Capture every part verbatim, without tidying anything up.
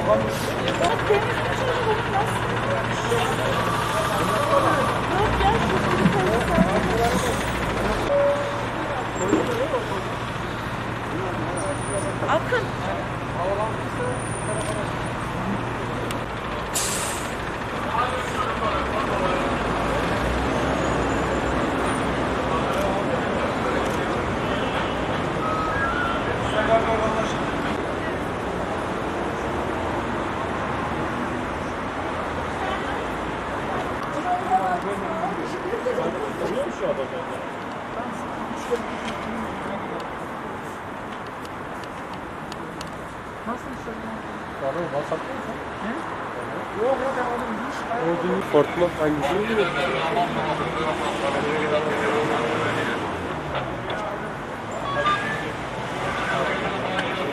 Akın. Nasıl bir şey? Pardon, WhatsApp'ta mı? He? Yok yok ben onu hiç Olduğunu Fortma hangisini biliyorsun?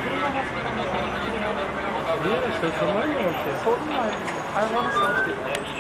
Niye? Şey sormayı mı var ki? sorun var. Hayvanı satıyor.